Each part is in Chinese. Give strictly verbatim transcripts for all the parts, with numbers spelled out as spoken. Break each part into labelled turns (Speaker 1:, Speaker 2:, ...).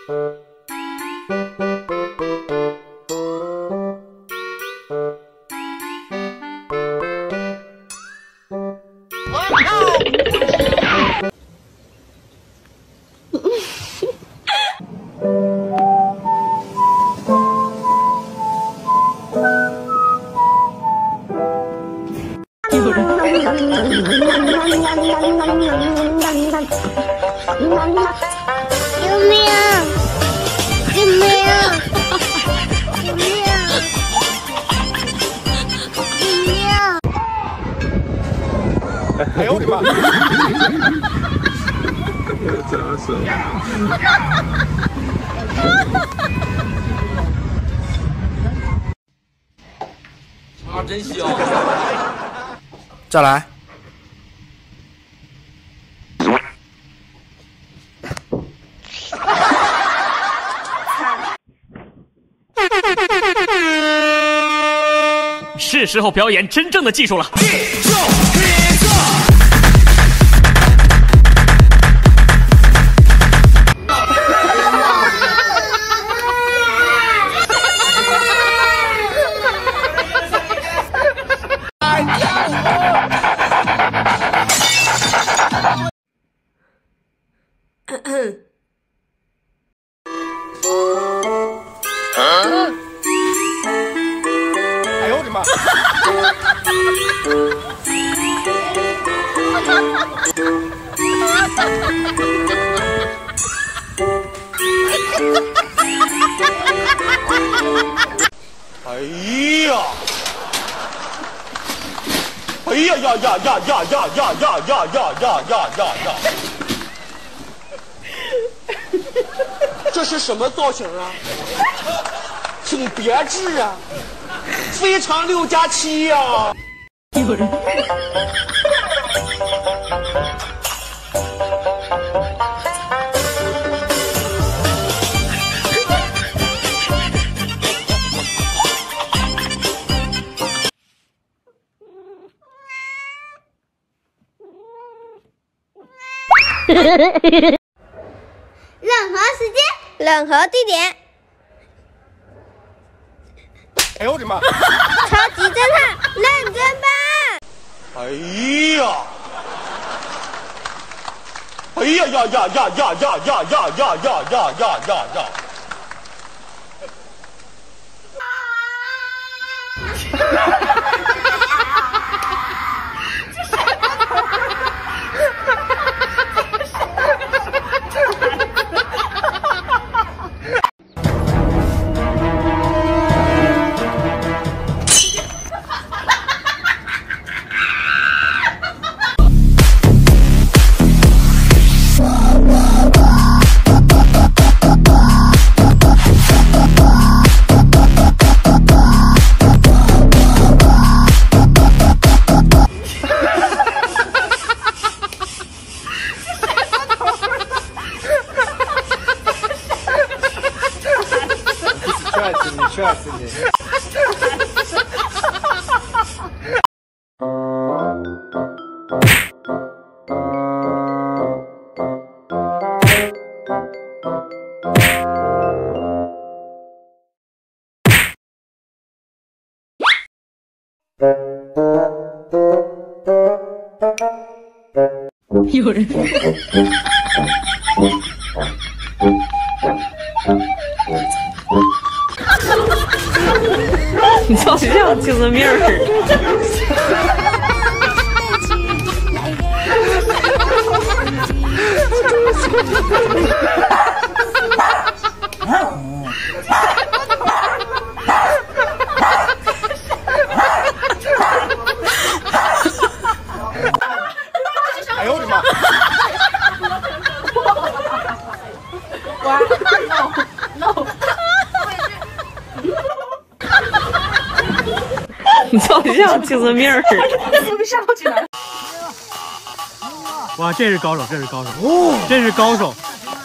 Speaker 1: 救命！救命！救命！救命！
Speaker 2: 哎呦我的妈！砸死了！
Speaker 3: 啊，真香！
Speaker 4: 再来。
Speaker 5: 是时候表演真正的技术了。
Speaker 2: 哎呦我的妈！哎呀！哎呀呀呀呀呀呀呀呀呀呀呀呀呀呀！这是什么造型啊？挺别致啊！ 非常六加七呀！有人。
Speaker 1: 任何时间，任何地点。
Speaker 2: 哎呦我的妈！
Speaker 1: 超级侦探认真办！
Speaker 2: 哎呀！哎呀呀呀呀呀呀呀呀呀呀呀呀呀呀！
Speaker 6: 帅死你，帅死你！
Speaker 7: 有人。你照相精神病儿。
Speaker 2: 哎呦我的妈！
Speaker 7: 哇 ，no no。你照相精神病儿。
Speaker 8: 哇，这是高手，这是高手，哦，这是高手。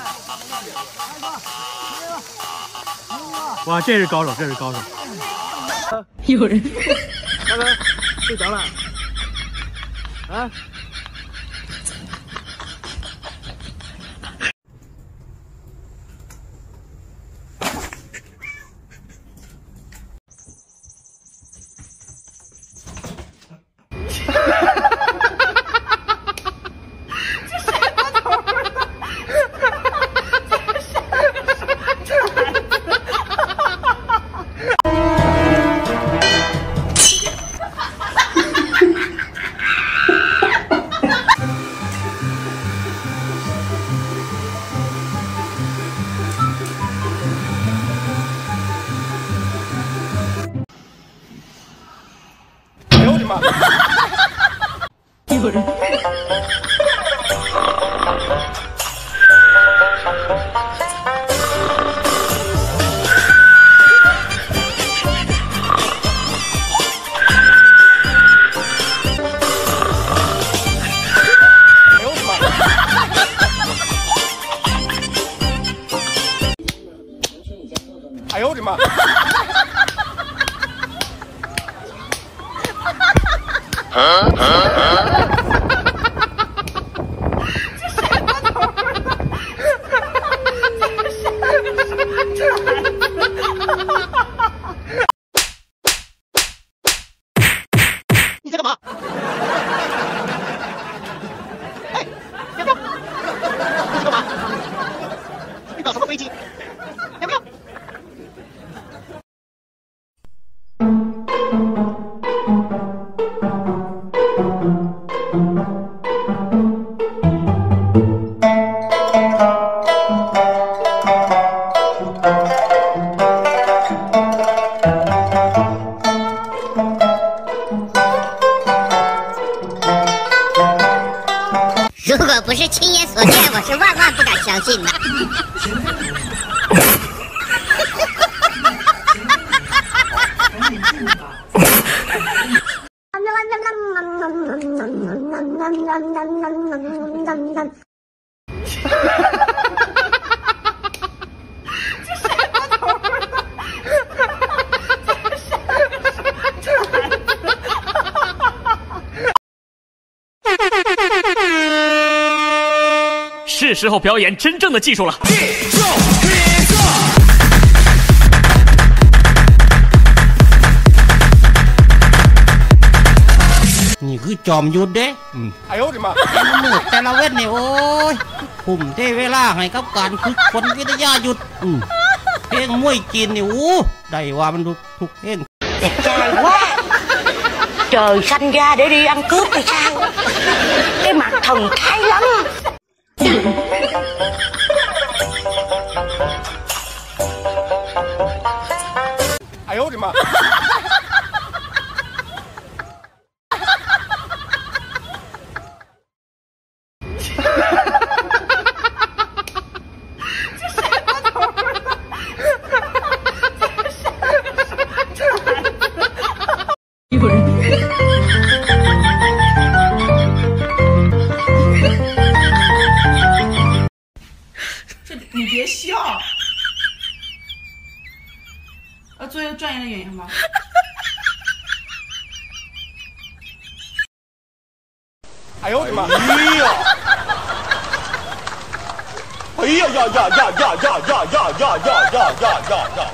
Speaker 8: 哇，这是高手，这是高手。
Speaker 7: 有人。
Speaker 8: 大哥，睡着了？啊？
Speaker 2: 妈！
Speaker 7: 有人。
Speaker 2: 哎呦我的妈！啊啊啊！你在干嘛？哎，要不要？你在干嘛？你搞什么飞机？要不要？
Speaker 1: 如果不是亲眼所见，我是万万不敢相信的。
Speaker 5: 是时候表演真正的技术了。
Speaker 4: นี่คือจอมยุทธเด้
Speaker 2: 哎呦我的妈！
Speaker 4: มือแต่ละเวทนี่โอ้ยผมเทเวลาให้กับการฝึกฝนวิทยายุทธเพลงมวยจีนนี่โอ้ได้ว่ามันทุกทุกเพลง
Speaker 9: Đẹp trai quá. Trời sanh ra để đi ăn cướp hay sao? Cái mặt thần thái lắm.
Speaker 2: 哎呦我的妈！
Speaker 7: 有人。
Speaker 10: 这你别笑，要做一个专业的演员吗？
Speaker 2: 哎呦我的妈！哎呀！哎呀呀呀呀呀呀呀呀呀呀呀呀呀呀！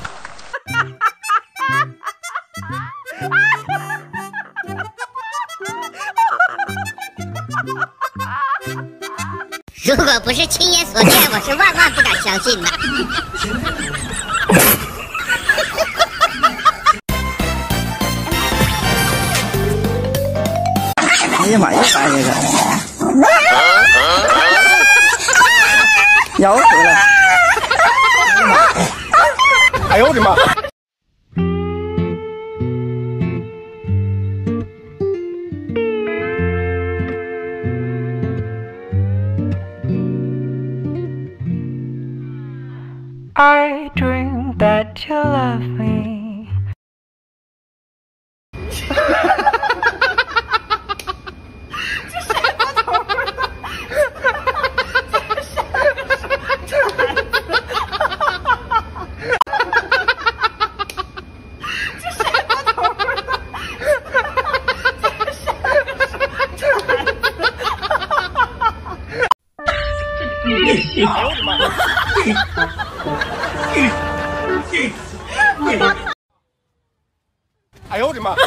Speaker 1: 如果不是亲眼所见，我是万万不敢相信的。
Speaker 11: 哎呀妈呀！哎呀，咬死了！
Speaker 2: 哎呦我的妈！
Speaker 12: I dream that you love me.
Speaker 2: 哎呦我的妈！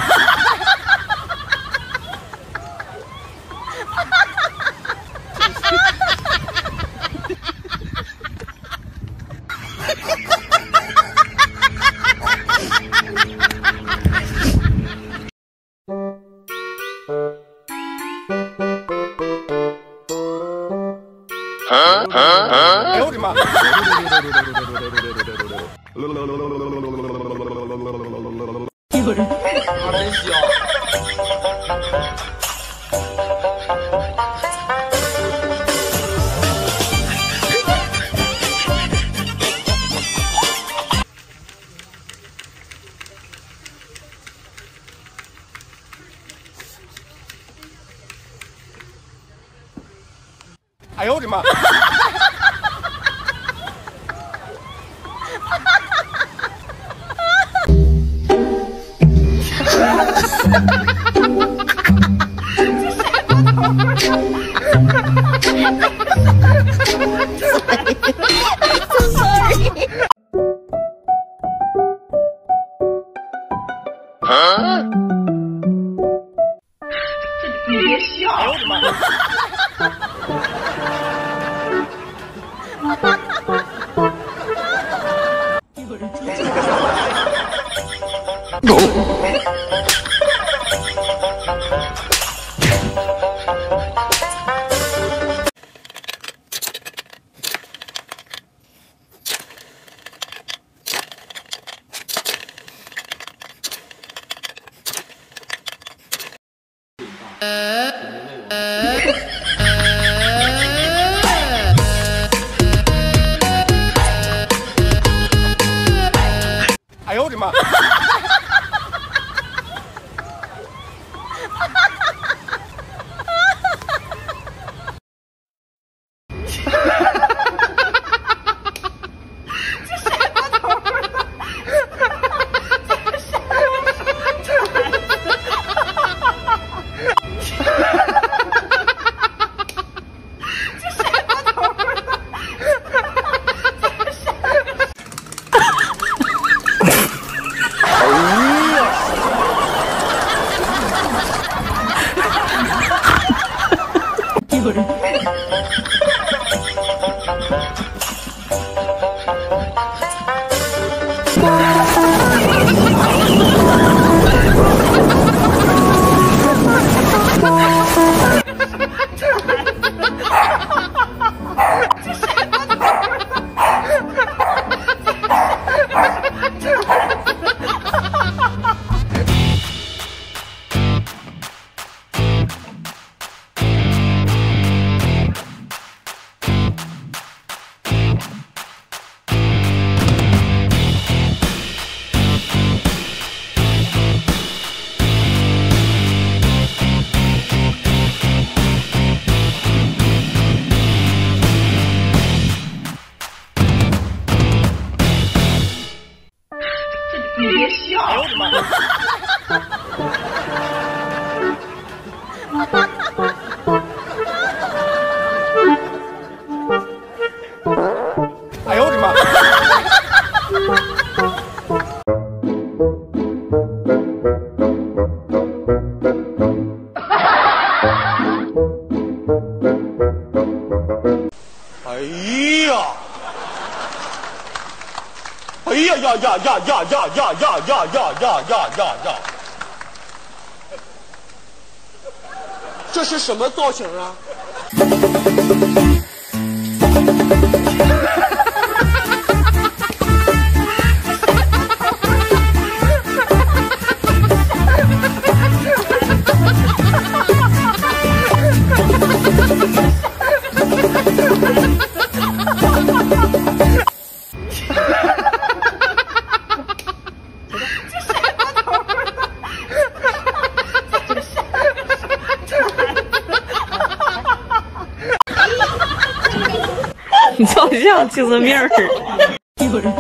Speaker 2: 哎呦我的妈！
Speaker 7: 有人。
Speaker 3: 啊，真香。
Speaker 2: 啊！
Speaker 10: 你别笑！哎呦我的妈！有人出去。
Speaker 2: 哎呦我的妈！
Speaker 10: 有人。你别笑！哎呦我的妈！
Speaker 2: 哎呦我的妈！哎呀！哎呀呀呀呀呀呀呀呀呀呀呀呀呀呀！这是什么造型啊？
Speaker 7: 你好像精神病儿。
Speaker 10: 有人。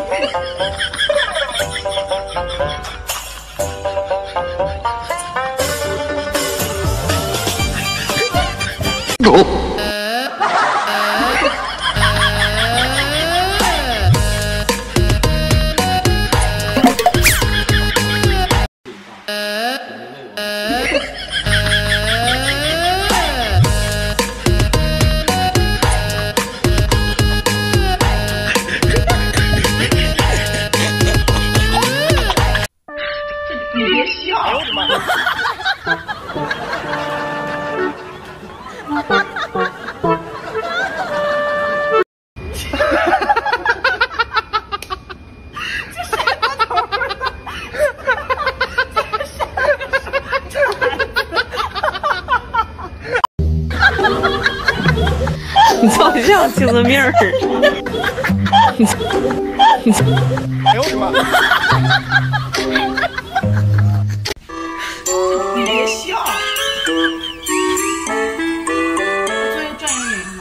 Speaker 10: 你别笑！哎呦我的妈！
Speaker 7: 你好像精神病儿。
Speaker 2: 哎呦我的妈！
Speaker 10: 你别笑！作为专业演员吗？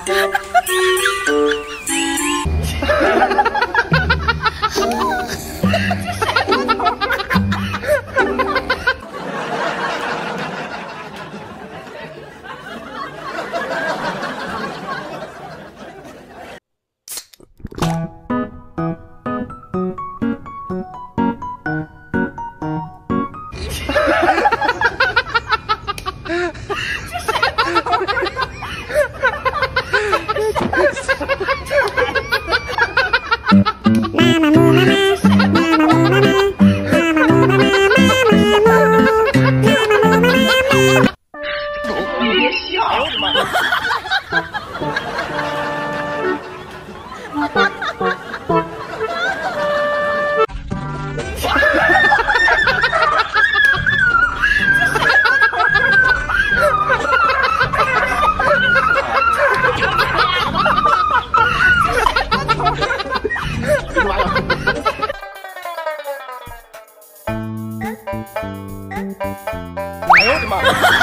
Speaker 2: 哎呦我的妈！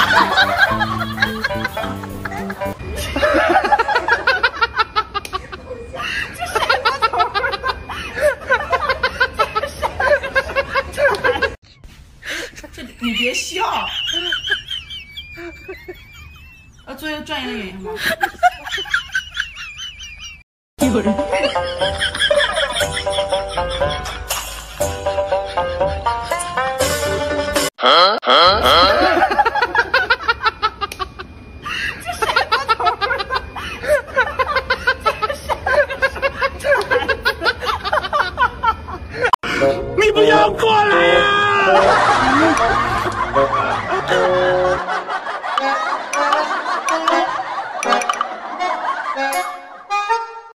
Speaker 10: 这你别笑。呃，作为专业的演员吗？有人。
Speaker 2: 啊啊啊！你不要过来呀！